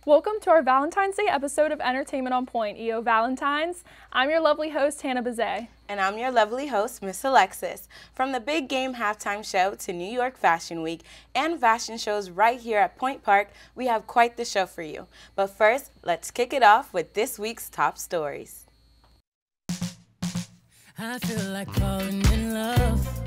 Welcome to our Valentine's Day episode of Entertainment on Point, EO Valentines. I'm your lovely host, Hannah Bazet. And I'm your lovely host, Miss Alexis. From the big game halftime show to New York Fashion Week and fashion shows right here at Point Park, we have quite the show for you. But first, let's kick it off with this week's top stories. I feel like falling in love.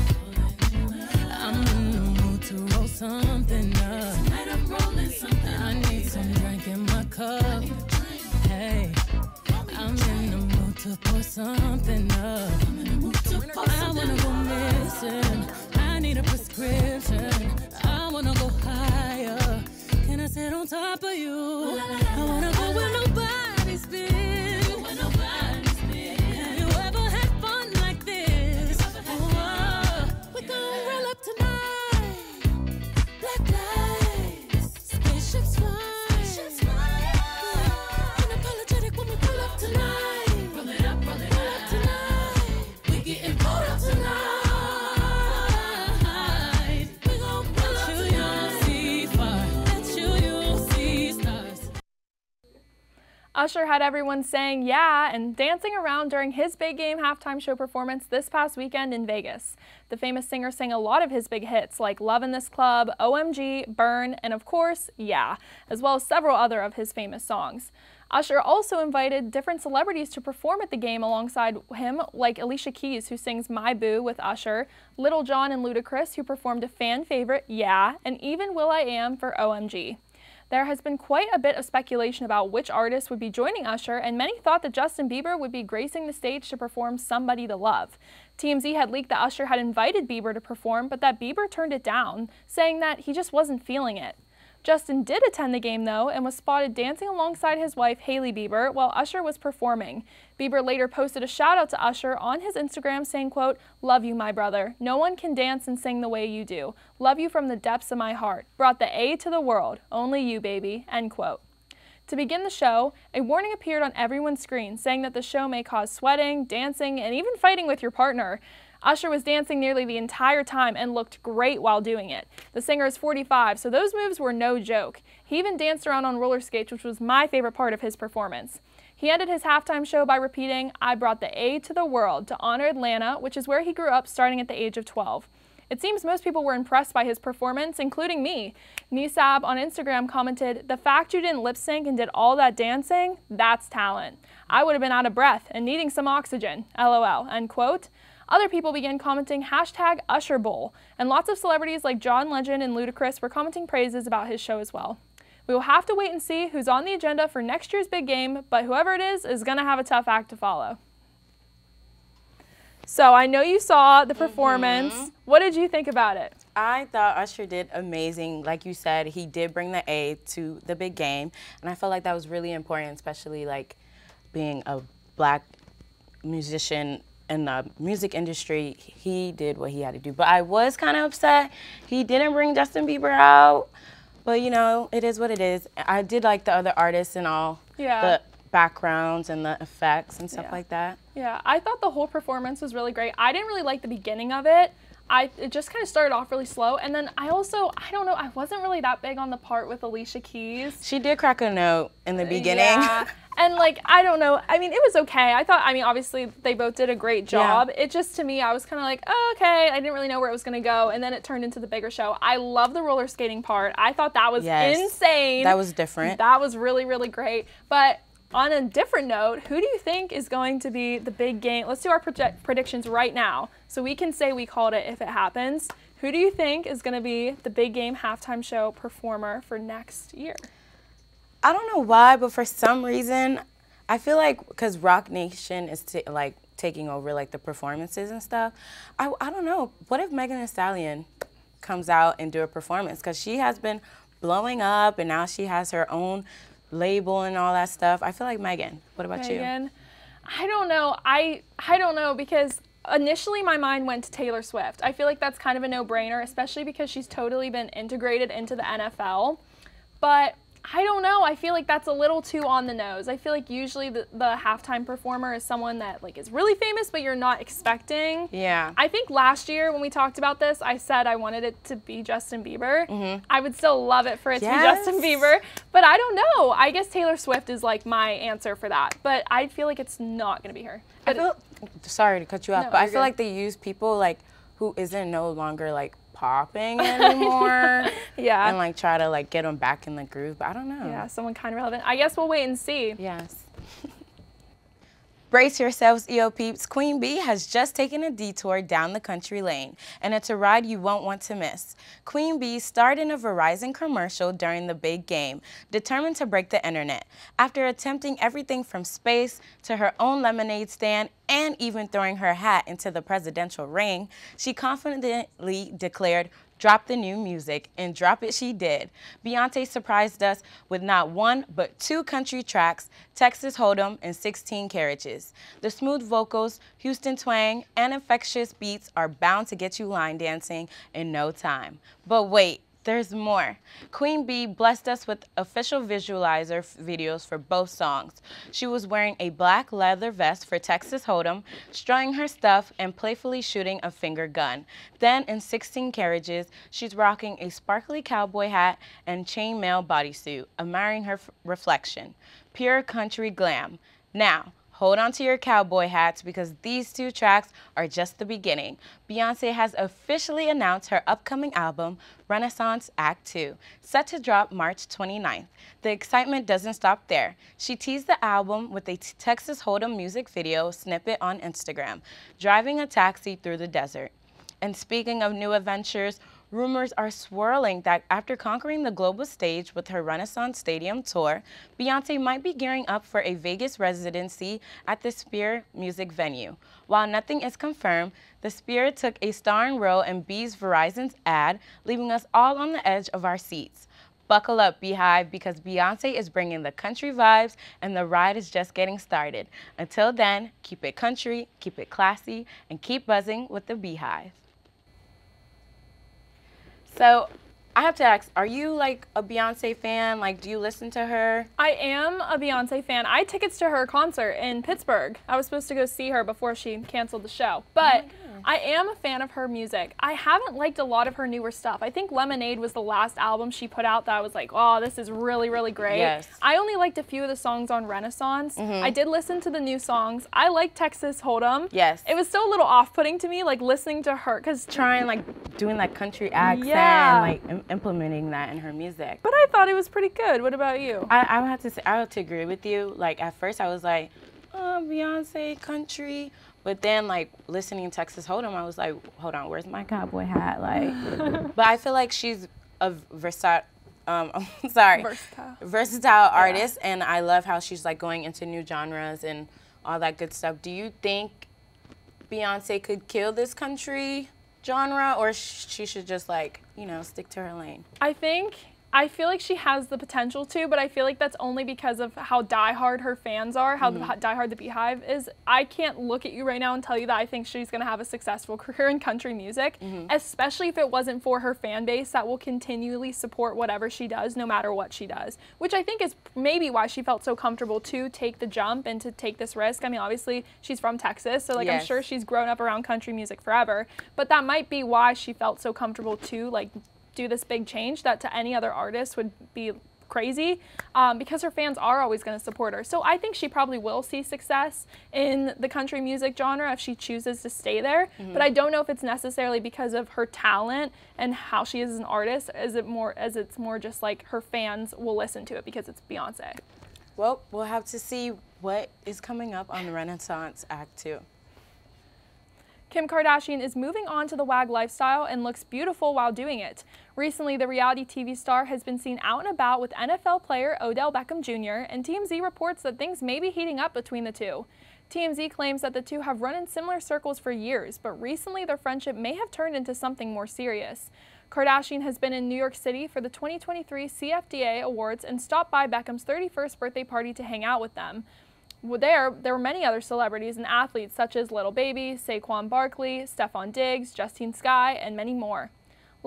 I'm in the mood to roll something up. Tonight I'm rolling something. I need some drink in my cup. Hey, I'm in the mood to pour something up. I wanna go missing. I need a prescription. I wanna go higher. Can I sit on top of you? I wanna go where nobody's been. Usher had everyone saying yeah and dancing around during his big game halftime show performance this past weekend in Vegas. The famous singer sang a lot of his big hits like Love in This Club, OMG, Burn, and of course, Yeah, as well as several other of his famous songs. Usher also invited different celebrities to perform at the game alongside him, like Alicia Keys, who sings My Boo with Usher, Lil Jon and Ludacris, who performed a fan favorite, Yeah, and even will.i.am for OMG. There has been quite a bit of speculation about which artist would be joining Usher, and many thought that Justin Bieber would be gracing the stage to perform Somebody to Love. TMZ had leaked that Usher had invited Bieber to perform, but that Bieber turned it down, saying that he just wasn't feeling it. Justin did attend the game, though, and was spotted dancing alongside his wife, Hailey Bieber, while Usher was performing. Bieber later posted a shout-out to Usher on his Instagram saying, quote, "Love you, my brother. No one can dance and sing the way you do. Love you from the depths of my heart. Brought the A to the world. Only you, baby," end quote. To begin the show, a warning appeared on everyone's screen saying that the show may cause sweating, dancing, and even fighting with your partner. Usher was dancing nearly the entire time and looked great while doing it. The singer is 45, so those moves were no joke. He even danced around on roller skates, which was my favorite part of his performance. He ended his halftime show by repeating, "I brought the A to the world," to honor Atlanta, which is where he grew up starting at the age of 12. It seems most people were impressed by his performance, including me. Nisab on Instagram commented, "The fact you didn't lip sync and did all that dancing, that's talent. I would have been out of breath and needing some oxygen, LOL," end quote. Other people began commenting hashtag Usher Bowl, and lots of celebrities like John Legend and Ludacris were commenting praises about his show as well. We will have to wait and see who's on the agenda for next year's big game, but whoever it is going to have a tough act to follow. So I know you saw the performance. What did you think about it? I thought Usher did amazing. Like you said, he did bring the A to the big game, and I felt like that was really important, especially like being a black musician in the music industry. He did what he had to do. But I was kind of upset he didn't bring Justin Bieber out. But, you know, it is what it is. I did like the other artists and all the backgrounds and the effects and stuff like that. Yeah, I thought the whole performance was really great. I didn't really like the beginning of it. It just kind of started off really slow. And then I don't know, I wasn't really that big on the part with Alicia Keys. She did crack a note in the beginning. Yeah. And like, I don't know, I mean, it was okay. I mean, obviously they both did a great job. Yeah. It just, to me, I was kind of like, oh, okay. I didn't really know where it was going to go. And then it turned into the bigger show. I love the roller skating part. I thought that was insane. That was different. That was really, really great. But on a different note, who do you think is going to be the big game? Let's do our predictions right now, so we can say we called it if it happens. Who do you think is going to be the big game halftime show performer for next year? I don't know why, but for some reason, I feel like because Rock Nation is taking over like the performances and stuff, I don't know. What if Megan Thee Stallion comes out and do a performance? Because she has been blowing up, and now she has her own label and all that stuff. I feel like Megan. What about you? I don't know. I don't know, because initially my mind went to Taylor Swift. I feel like that's kind of a no-brainer, especially because she's totally been integrated into the NFL. But I don't know. I feel like that's a little too on the nose. I feel like usually the halftime performer is someone that like is really famous, but you're not expecting. Yeah. I think last year when we talked about this, I said I wanted it to be Justin Bieber. I would still love it for it to be Justin Bieber, but I don't know. I guess Taylor Swift is like my answer for that, but I feel like it's not going to be her. But Sorry to cut you off, No, but I you're feel good. like they use people like who isn't no longer like popping anymore. Yeah. And like try to like get them back in the groove, but I don't know. Yeah, someone kind of relevant. I guess we'll wait and see. Yes. Brace yourselves, EO peeps. Queen Bee has just taken a detour down the country lane, and it's a ride you won't want to miss. Queen Bee starred in a Verizon commercial during the big game, determined to break the internet. After attempting everything from space to her own lemonade stand and even throwing her hat into the presidential ring, she confidently declared, "Drop the new music," and drop it she did. Beyonce surprised us with not one, but 2 country tracks, Texas Hold'em and 16 Carriages. The smooth vocals, Houston twang, and infectious beats are bound to get you line dancing in no time. But wait, there's more. Queen Bee blessed us with official visualizer videos for both songs. She was wearing a black leather vest for Texas Hold'em, strutting her stuff and playfully shooting a finger gun. Then in 16 Carriages, she's rocking a sparkly cowboy hat and chainmail bodysuit, admiring her reflection. Pure country glam. Now, hold on to your cowboy hats because these 2 tracks are just the beginning. Beyonce has officially announced her upcoming album, Renaissance Act 2, set to drop March 29th. The excitement doesn't stop there. She teased the album with a Texas Hold'em music video snippet on Instagram, driving a taxi through the desert. And speaking of new adventures, rumors are swirling that after conquering the global stage with her Renaissance Stadium tour, Beyonce might be gearing up for a Vegas residency at the Sphere music venue. While nothing is confirmed, the Sphere took a starring role in Bee's Verizon's ad, leaving us all on the edge of our seats. Buckle up, Beehive, because Beyonce is bringing the country vibes and the ride is just getting started. Until then, keep it country, keep it classy, and keep buzzing with the Beehive. So, I have to ask, are you like a Beyonce fan? Like, do you listen to her? I am a Beyonce fan. I had tickets to her concert in Pittsburgh. I was supposed to go see her before she canceled the show. But I am a fan of her music. I haven't liked a lot of her newer stuff. I think Lemonade was the last album she put out that I was like, oh, this is really, really great. Yes. I only liked a few of the songs on Renaissance. I did listen to the new songs. I like Texas Hold'em. Yes. It was still a little off-putting to me, like listening to her, because Trying like doing that country accent, Yeah. like implementing that in her music. but I thought it was pretty good. What about you? I would have to say, I would have to agree with you. Like at first I was like, oh, Beyonce country. But then like listening to Texas Hold'em, I was like, hold on, where's my cowboy hat? Like, but I feel like she's a versatile artist, and I love how she's like going into new genres and all that good stuff. Do you think Beyonce could kill this country genre, or she should just like, you know, stick to her lane? I feel like she has the potential to, but I feel like that's only because of how diehard her fans are, how diehard the Beehive is. I can't look at you right now and tell you that I think she's going to have a successful career in country music, especially if it wasn't for her fan base that will continually support whatever she does, no matter what she does, which I think is maybe why she felt so comfortable to take the jump and to take this risk. I mean, obviously, she's from Texas, so like I'm sure she's grown up around country music forever, but that might be why she felt so comfortable to like do this big change that to any other artist would be crazy, because her fans are always going to support her. So I think she probably will see success in the country music genre if she chooses to stay there, but I don't know if it's necessarily because of her talent and how she is as an artist, as it's more just like her fans will listen to it because it's Beyonce. Well, we'll have to see what is coming up on the Renaissance Act 2. Kim Kardashian is moving on to the WAG lifestyle and looks beautiful while doing it. Recently, the reality TV star has been seen out and about with NFL player Odell Beckham Jr., and TMZ reports that things may be heating up between the two. TMZ claims that the two have run in similar circles for years, but recently their friendship may have turned into something more serious. Kardashian has been in New York City for the 2023 CFDA Awards and stopped by Beckham's 31st birthday party to hang out with them. There were many other celebrities and athletes such as Lil Baby, Saquon Barkley, Stephon Diggs, Justine Skye, and many more.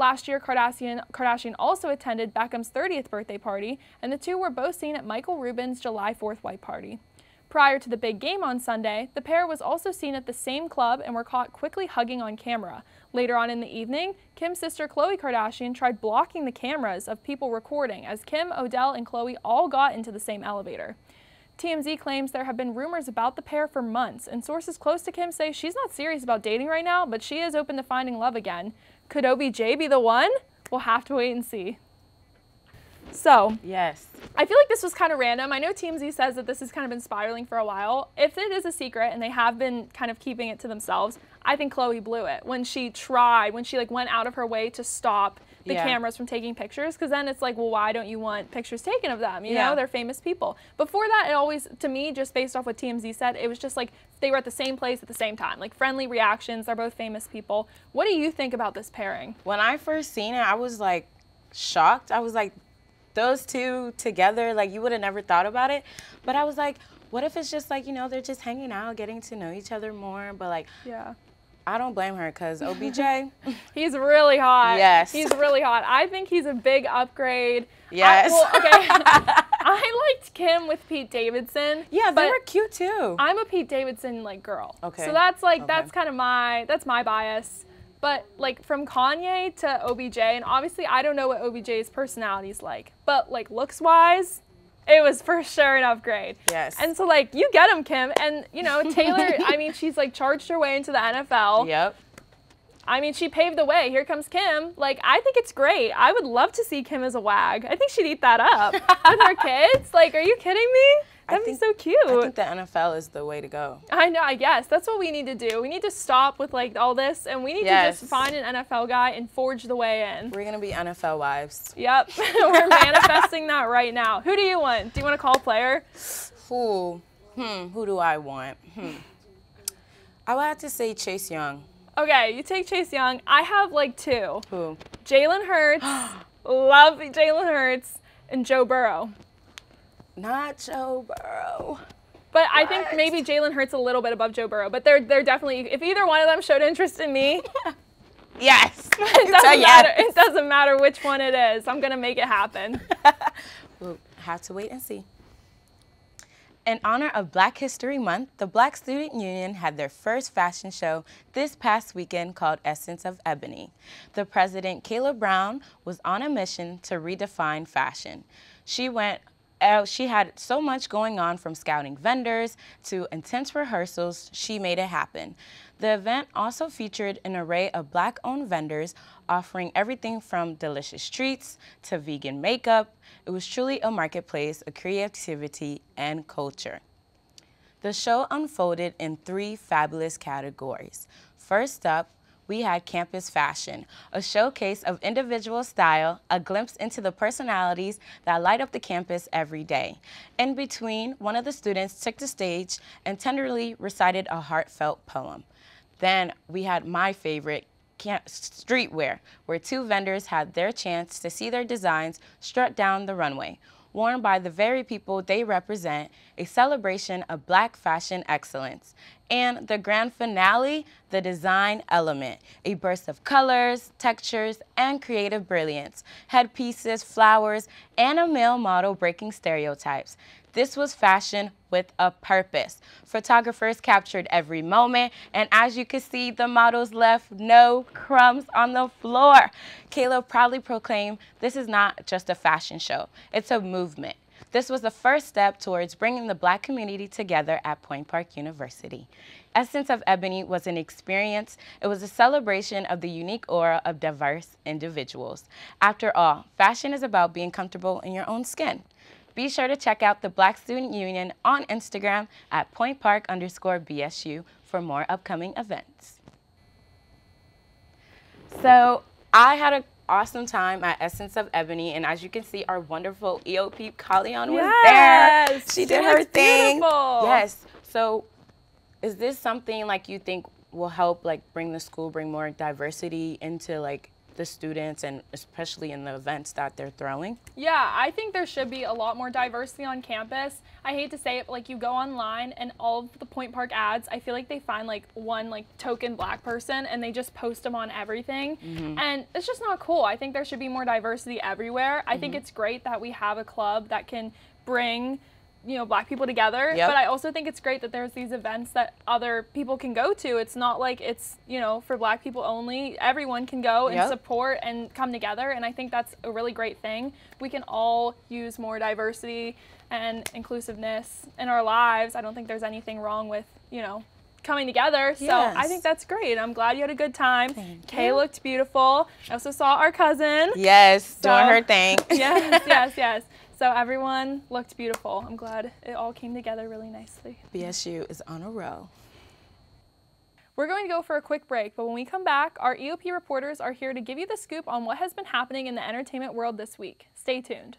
Last year, Kardashian also attended Beckham's 30th birthday party, and the two were both seen at Michael Rubin's July 4th white party. Prior to the big game on Sunday, the pair was also seen at the same club and were caught quickly hugging on camera. Later on in the evening, Kim's sister Khloe Kardashian tried blocking the cameras of people recording as Kim, Odell, and Khloe all got into the same elevator. TMZ claims there have been rumors about the pair for months, and sources close to Kim say she's not serious about dating right now, but she is open to finding love again. Could OBJ be the one? We'll have to wait and see. So, yes. I feel like this was kind of random. I know TMZ says that this has kind of been spiraling for a while. If it is a secret and they have been kind of keeping it to themselves, I think Khloe blew it when she went out of her way to stop the cameras from taking pictures, because then it's like, well, why don't you want pictures taken of them? You know, they're famous people. Before that, it always, to me, just based off what TMZ said, it was just like they were at the same place at the same time, like friendly reactions. They're both famous people. What do you think about this pairing? When I first seen it, I was like shocked. I was like, those two together, like you would have never thought about it. But I was like, what if it's just like, you know, they're just hanging out, getting to know each other more. But like, I don't blame her, because OBJ. He's really hot. Yes. He's really hot. I think he's a big upgrade. Yes. I liked Kim with Pete Davidson. Yeah, they were cute too. I'm a Pete Davidson like girl. Okay. So that's like, that's kind of my bias. But like from Kanye to OBJ, and obviously I don't know what OBJ's personality is like, but like looks wise, it was for sure an upgrade. Yes. And so like, you get him, Kim. And you know, Taylor, I mean, she's like charged her way into the NFL. Yep. I mean, she paved the way. Here comes Kim. Like, I think it's great. I would love to see Kim as a wag. I think she'd eat that up with her kids. Like, are you kidding me? That'd be so cute. I think the NFL is the way to go. I know, I guess. That's what we need to do. We need to stop with, like, all this, and we need to just find an NFL guy and forge the way in. We're going to be NFL wives. Yep. We're manifesting that right now. Who do you want? Do you want to call a player? Who do I want? I would have to say Chase Young. Okay, you take Chase Young. I have, like, two. Who? Jalen Hurts. Love Jalen Hurts. And Joe Burrow. Not Joe Burrow. But I think maybe Jalen Hurts a little bit above Joe Burrow. But they're definitely, if either one of them showed interest in me, yes. It doesn't matter which one it is. I'm going to make it happen. We'll have to wait and see. In honor of Black History Month, the Black Student Union had their first fashion show this past weekend called Essence of Ebony. The president, Kayla Brown, was on a mission to redefine fashion. She had so much going on, from scouting vendors to intense rehearsals. She made it happen. The event also featured an array of Black-owned vendors offering everything from delicious treats to vegan makeup. It was truly a marketplace of creativity and culture. The show unfolded in 3 fabulous categories. First up, we had Campus Fashion, a showcase of individual style, a glimpse into the personalities that light up the campus every day. In between, one of the students took the stage and tenderly recited a heartfelt poem. Then we had my favorite, Streetwear, where 2 vendors had their chance to see their designs strut down the runway, worn by the very people they represent, a celebration of Black fashion excellence. And the grand finale, the design element, a burst of colors, textures, and creative brilliance, headpieces, flowers, and a male model breaking stereotypes. This was fashion with a purpose. Photographers captured every moment, and as you can see, the models left no crumbs on the floor. Kayla proudly proclaimed, "This is not just a fashion show, it's a movement." This was the first step towards bringing the Black community together at Point Park University. Essence of Ebony was an experience. It was a celebration of the unique aura of diverse individuals. After all, fashion is about being comfortable in your own skin. Be sure to check out the Black Student Union on Instagram at @pointpark_BSU for more upcoming events. So I had an awesome time at Essence of Ebony, and as you can see, our wonderful EOP Kalyan was there. She did her thing. Beautiful. Yes. So is this something like you think will help like bring the school, bring more diversity into like the students and especially in the events that they're throwing? Yeah, I think there should be a lot more diversity on campus. I hate to say it, but like you go online and all of the Point Park ads, I feel like they find like one like token black person and they just post them on everything. And it's just not cool. I think there should be more diversity everywhere. I think it's great that we have a club that can bring black people together. But I also think it's great that there's these events that other people can go to. It's not like it's, for black people only. Everyone can go and support and come together. And I think that's a really great thing. We can all use more diversity and inclusiveness in our lives. I don't think there's anything wrong with, coming together. So I think that's great. I'm glad you had a good time. Kay looked beautiful. I also saw our cousin. Yes, doing her thing. Yes. So everyone looked beautiful. I'm glad it all came together really nicely. BSU is on a roll. We're going to go for a quick break, but when we come back, our EOP reporters are here to give you the scoop on what has been happening in the entertainment world this week. Stay tuned.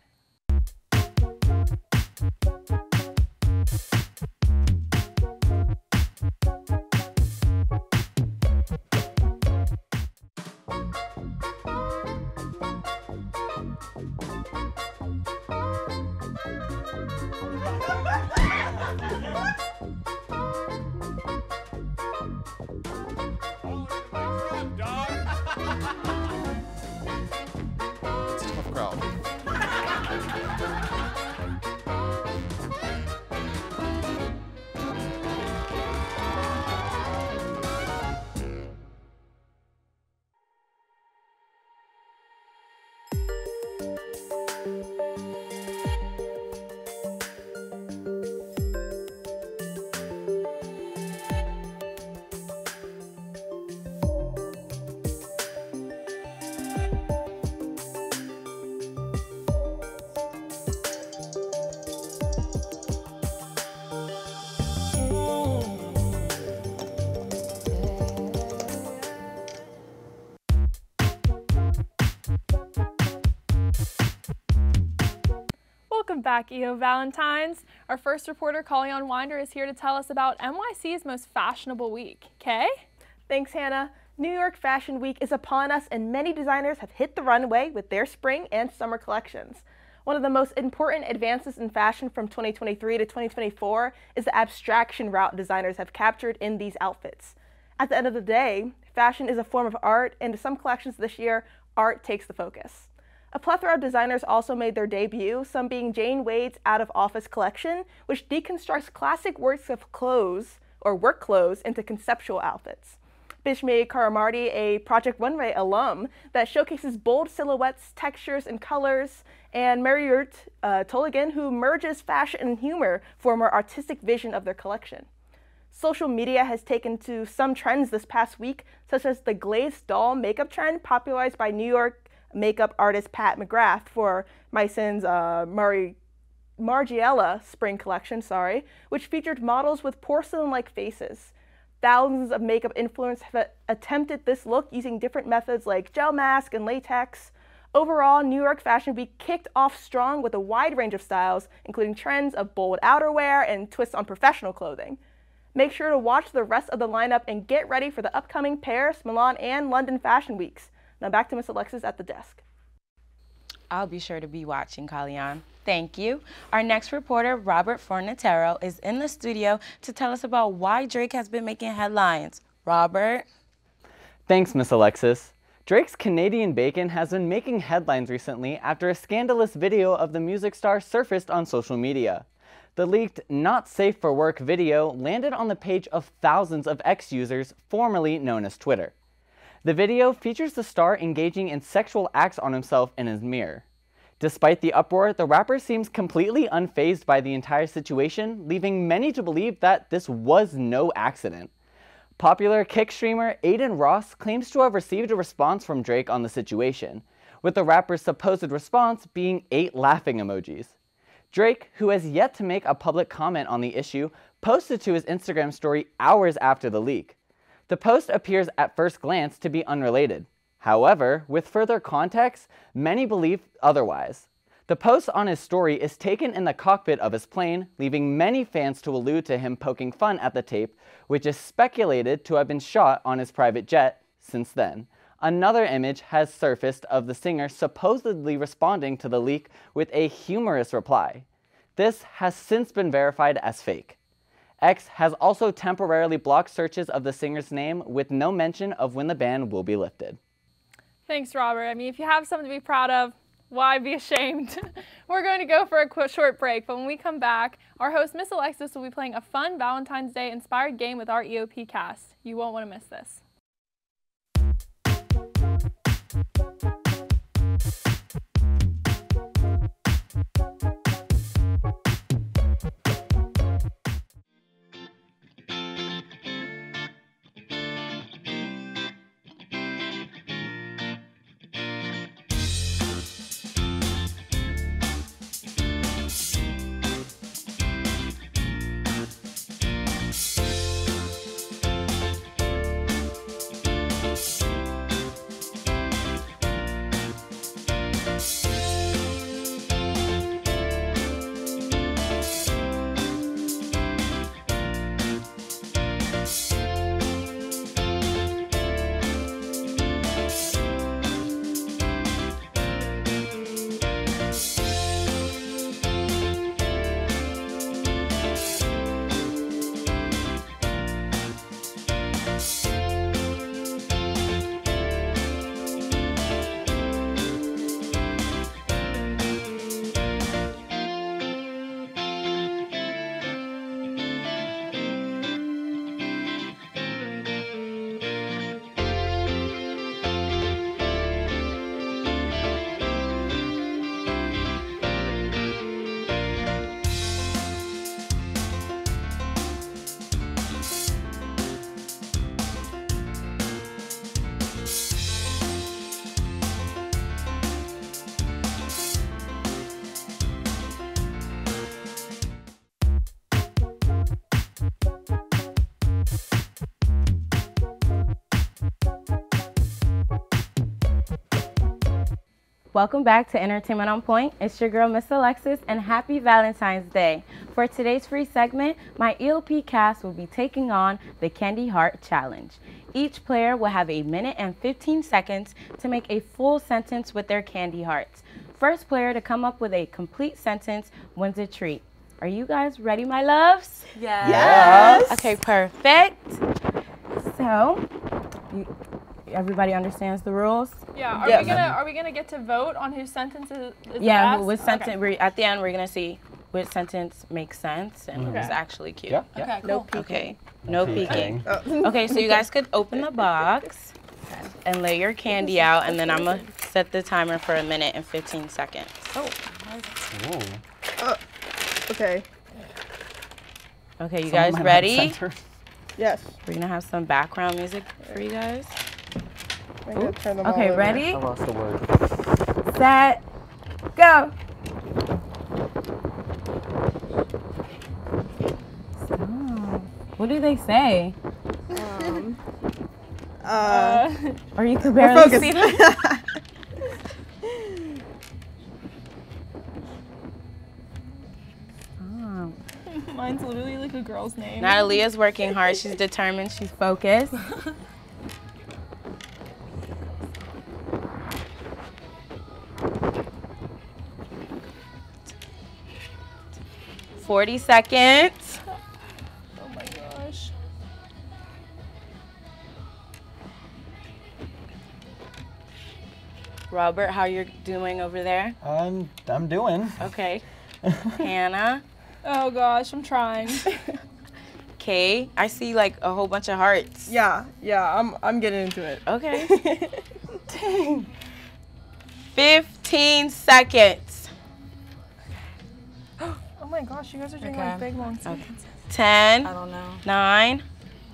Welcome back, EO Valentines. Our first reporter, Kalyan Winder, is here to tell us about NYC's most fashionable week. Kay? Thanks, Hannah. New York Fashion Week is upon us, and many designers have hit the runway with their spring and summer collections. One of the most important advances in fashion from 2023 to 2024 is the abstraction route designers have captured in these outfits. At the end of the day, fashion is a form of art, and in some collections this year, art takes the focus. A plethora of designers also made their debut, some being Jane Wade's Out of Office collection, which deconstructs classic works of clothes, or work clothes, into conceptual outfits. Bishme Karamardi, a Project Runway alum, that showcases bold silhouettes, textures, and colors, and Marriott Toligan, who merges fashion and humor for a more artistic vision of their collection. Social media has taken to some trends this past week, such as the glazed doll makeup trend popularized by New York makeup artist Pat McGrath for Myson's Margiela spring collection, which featured models with porcelain-like faces. Thousands of makeup influencers have attempted this look using different methods like gel mask and latex. Overall, New York Fashion Week kicked off strong with a wide range of styles, including trends of bold outerwear and twists on professional clothing. Make sure to watch the rest of the lineup and get ready for the upcoming Paris, Milan, and London Fashion Weeks. Now back to Miss Alexis at the desk. I'll be sure to be watching, Kalyan. Thank you. Our next reporter, Robert Fornatero, is in the studio to tell us about why Drake has been making headlines. Robert? Thanks, Miss Alexis. Drake's Canadian Bacon has been making headlines recently after a scandalous video of the music star surfaced on social media. The leaked Not Safe for Work video landed on the page of thousands of X users, formerly known as Twitter. The video features the star engaging in sexual acts on himself in his mirror. Despite the uproar, the rapper seems completely unfazed by the entire situation, leaving many to believe that this was no accident. Popular Kick streamer Aiden Ross claims to have received a response from Drake on the situation, with the rapper's supposed response being 8 laughing emojis. Drake, who has yet to make a public comment on the issue, posted to his Instagram story hours after the leak. The post appears at first glance to be unrelated. However, with further context, many believe otherwise. The post on his story is taken in the cockpit of his plane, leaving many fans to allude to him poking fun at the tape, which is speculated to have been shot on his private jet since then. Another image has surfaced of the singer supposedly responding to the leak with a humorous reply. This has since been verified as fake. X has also temporarily blocked searches of the singer's name with no mention of when the ban will be lifted. Thanks, Robert. I mean, if you have something to be proud of, why be ashamed? We're going to go for a short break, but when we come back, our host, Miss Alexis, will be playing a fun Valentine's Day inspired game with our EOP cast. You won't want to miss this. Welcome back to Entertainment on Point. It's your girl, Miss Alexis, and happy Valentine's Day. For today's free segment, my EOP cast will be taking on the Candy Heart Challenge. Each player will have 1 minute and 15 seconds to make a full sentence with their candy hearts. First player to come up with a complete sentence wins a treat. Are you guys ready, my loves? Yes. Okay, perfect. So, everybody understands the rules? Yeah. Are we gonna get to vote on whose sentence is the Yeah, best? which sentence? Okay. At the end, we're gonna see which sentence makes sense and Okay. is actually cute. Yeah. Okay. No Cool. peeking. Okay. No peeking. Oh. Okay, so you guys could open the box and lay your candy out, and then I'm gonna set the timer for 1 minute and 15 seconds. Ooh. Okay. Okay, you Someone guys might not ready? censor. Yes. We're gonna have some background music for you guys. I'm gonna turn them all Okay, over. ready? I lost the word. Set, go. Stop. What do they say? Or you can barely focus. see them. Mine's literally like a girl's name. Natalia's working hard. She's determined. She's focused. "40 seconds. Oh my gosh. Robert, how you're doing over there? I'm doing. Okay. Hannah. Oh gosh, I'm trying. Kay, I see like a whole bunch of hearts. Yeah, I'm getting into it. Okay. 15 seconds. Oh my gosh, you guys are doing like big long sentences. 10, I don't know. 9,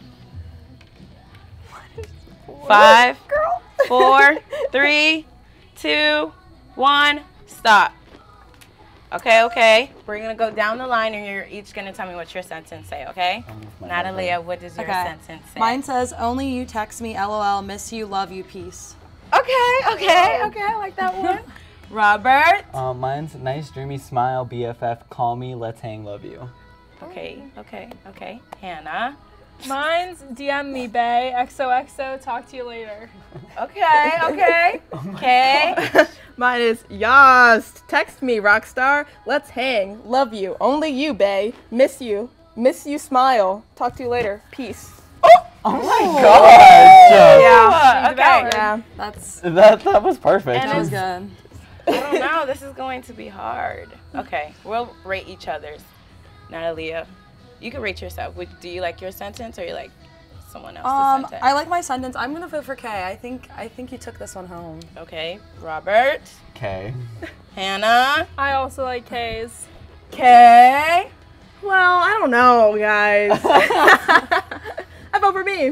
5, 4, 3, 2, 1, stop. Okay. We're gonna go down the line and you're each gonna tell me what your sentence say, okay? Natalia, what does your sentence say? Mine says, only you text me, LOL, miss you, love you, peace. Okay, I like that one. Robert? Mine's nice, dreamy smile, BFF, call me, let's hang, love you. Okay. Hannah? Mine's DM me, bae. XOXO. Talk to you later. Okay. Mine is Yas. Text me, Rockstar. Let's hang. Love you. Only you, bae. Miss you. Miss you. Smile. Talk to you later. Peace. Oh my gosh! Yeah. Okay. Yeah. That was perfect. That was good. I don't know. This is going to be hard. Okay, we'll rate each other's. Natalia, you can rate yourself. Do you like your sentence or you like someone else's sentence? I like my sentence. I'm gonna vote for Kay. I think you took this one home. Okay, Robert. Okay. Hannah. I also like K's. Okay. Well, I don't know, guys. I vote for me.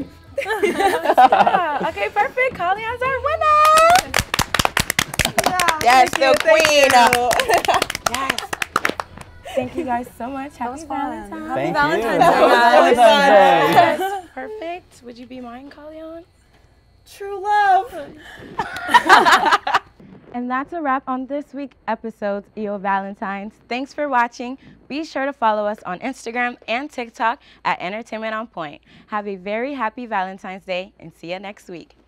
Okay, perfect. Colleen's our winner. Yes, the queen. Yes. Thank you guys so much. Happy Valentine's. Thank Valentine's you. Day, Happy guys. Valentine's Day. Yes, perfect. Would you be mine, Colleen? True love. And that's a wrap on this week's episode's EO Valentine's. Thanks for watching. Be sure to follow us on Instagram and TikTok at Entertainment on Point. Have a very happy Valentine's Day and see you next week.